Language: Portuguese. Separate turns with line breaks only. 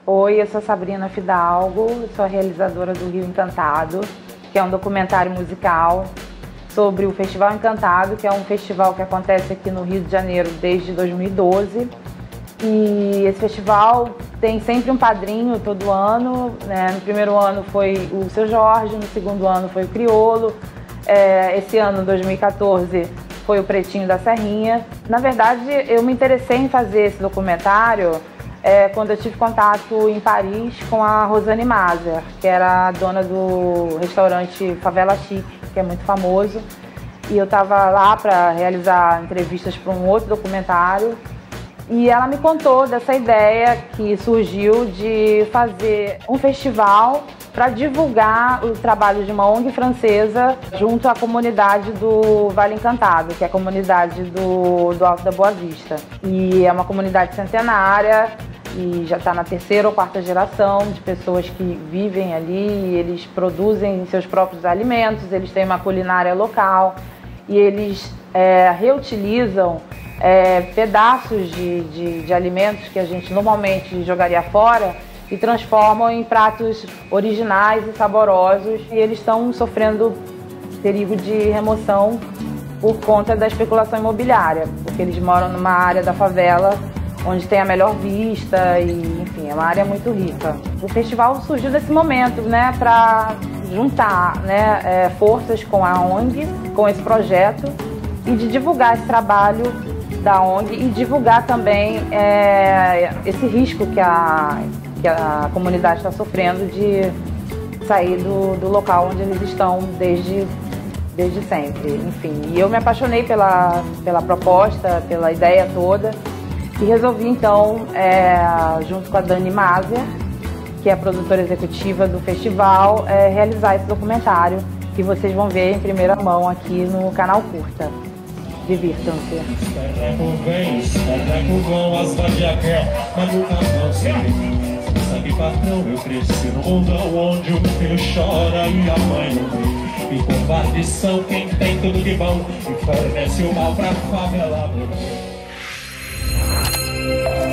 Oi, eu sou Sabrina Fidalgo, sou a realizadora do Rio Encantado, que é um documentário musical sobre o Festival Encantado, que é um festival que acontece aqui no Rio de Janeiro desde 2012. E esse festival tem sempre um padrinho todo ano, né? No primeiro ano foi o Seu Jorge, no segundo ano foi o Criolo, esse ano, 2014, foi o Pretinho da Serrinha. Na verdade, eu me interessei em fazer esse documentário quando eu tive contato em Paris com a Rosane Maser, que era a dona do restaurante Favela Chic, que é muito famoso. E eu estava lá para realizar entrevistas para um outro documentário. E ela me contou dessa ideia que surgiu de fazer um festival para divulgar o trabalho de uma ONG francesa junto à comunidade do Vale Encantado, que é a comunidade do Alto da Boa Vista. E é uma comunidade centenária e já está na terceira ou quarta geração de pessoas que vivem ali. Eles produzem seus próprios alimentos, eles têm uma culinária local e eles reutilizam pedaços de alimentos que a gente normalmente jogaria fora e transformam em pratos originais e saborosos. E eles estão sofrendo perigo de remoção por conta da especulação imobiliária, porque eles moram numa área da favela onde tem a melhor vista e, enfim, é uma área muito rica. O festival surgiu desse momento, né, para juntar, né, forças com a ONG, com esse projeto, e de divulgar esse trabalho da ONG e divulgar também esse risco que a comunidade está sofrendo de sair do local onde eles estão desde sempre. Enfim, e eu me apaixonei pela proposta, pela ideia toda e resolvi então, junto com a Dani Maser, que é a produtora executiva do festival, realizar esse documentário que vocês vão ver em primeira mão aqui no canal Curta. Divirtam-se.
Sabe, patrão, eu cresci no mundão onde o filho chora e a mãe não vê. E covardes são quem tem tudo de bom e fornece o mal pra favela.